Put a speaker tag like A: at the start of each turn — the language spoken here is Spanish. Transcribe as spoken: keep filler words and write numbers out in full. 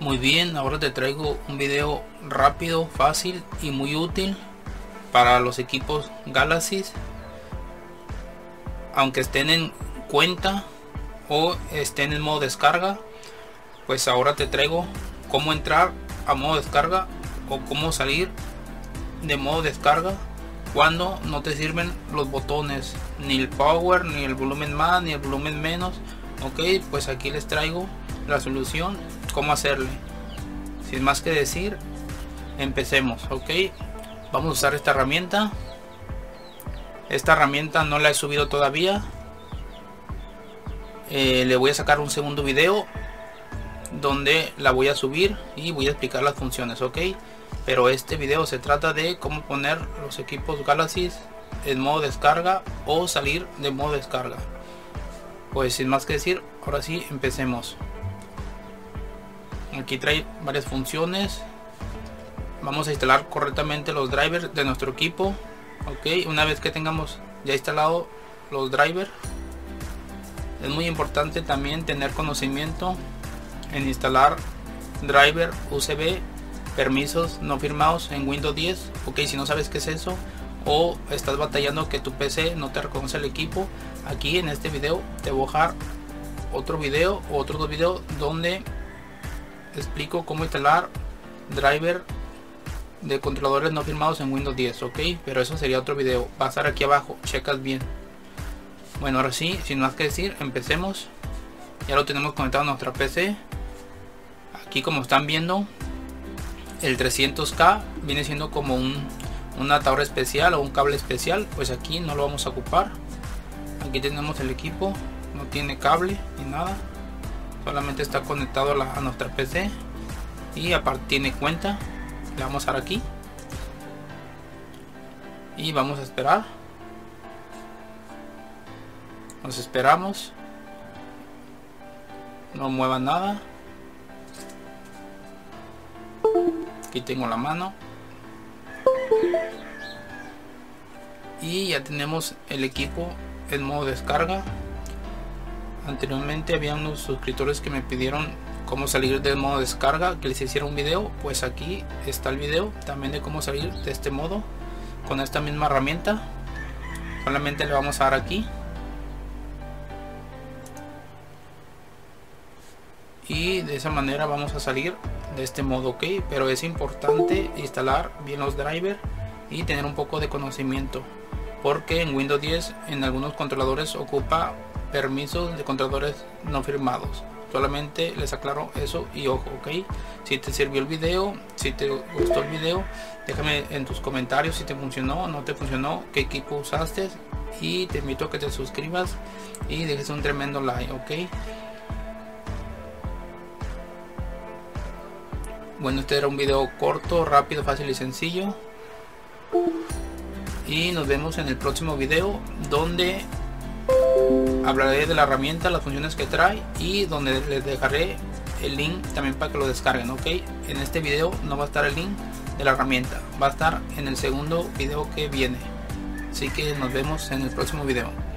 A: Muy bien, ahora te traigo un video rápido, fácil y muy útil para los equipos Galaxy, aunque estén en cuenta o estén en modo descarga. Pues ahora te traigo cómo entrar a modo descarga o cómo salir de modo descarga cuando no te sirven los botones, ni el power, ni el volumen más, ni el volumen menos. Ok, pues aquí les traigo la solución, cómo hacerle. Sin más que decir, empecemos. Ok, vamos a usar esta herramienta. Esta herramienta no la he subido todavía. Eh, le voy a sacar un segundo video donde la voy a subir y voy a explicar las funciones. Ok, pero este video se trata de cómo poner los equipos Galaxy en modo descarga o salir de modo descarga. Pues sin más que decir, ahora sí empecemos. Aquí trae varias funciones. Vamos a instalar correctamente los drivers de nuestro equipo. Ok, una vez que tengamos ya instalado los drivers, es muy importante también tener conocimiento en instalar driver U S B permisos no firmados en Windows diez. Ok, si no sabes qué es eso o estás batallando que tu P C no te reconoce el equipo, aquí en este video te voy a dejar otro video o otros dos videos donde explico cómo instalar driver de controladores no firmados en Windows diez. Ok, pero eso sería otro video, va a estar aquí abajo, checas bien. Bueno, ahora sí, sin más que decir, empecemos. Ya lo tenemos conectado a nuestra P C. Aquí, como están viendo, el trescientos K viene siendo como un, un adaptador especial o un cable especial. Pues aquí no lo vamos a ocupar. Aquí tenemos el equipo, no tiene cable ni nada, solamente está conectado a, la, a nuestra P C. Y aparte tiene cuenta. Le vamos a dar aquí y vamos a esperar. Nos esperamos, no muevan nada. Aquí tengo la mano y ya tenemos el equipo en modo descarga. Anteriormente había unos suscriptores que me pidieron cómo salir del modo descarga, que les hiciera un video. Pues aquí está el video también de cómo salir de este modo con esta misma herramienta. Solamente le vamos a dar aquí y de esa manera vamos a salir de este modo. Ok, pero es importante instalar bien los drivers y tener un poco de conocimiento, porque en Windows diez en algunos controladores ocupa permisos de controladores no firmados. Solamente les aclaro eso y ojo. Ok, si te sirvió el video, si te gustó el video, déjame en tus comentarios si te funcionó o no te funcionó, qué equipo usaste, y te invito a que te suscribas y dejes un tremendo like. Ok, bueno, este era un video corto, rápido, fácil y sencillo, y nos vemos en el próximo video donde hablaré de la herramienta, las funciones que trae y donde les dejaré el link también para que lo descarguen. Ok, en este video no va a estar el link de la herramienta, va a estar en el segundo video que viene. Así que nos vemos en el próximo video.